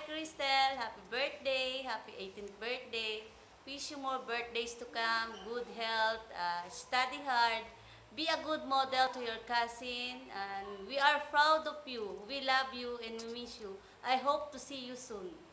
Crystal. Happy birthday. Happy 18th birthday. Wish you more birthdays to come. Good health. Study hard. Be a good model to your cousin. And we are proud of you. We love you and we miss you. I hope to see you soon.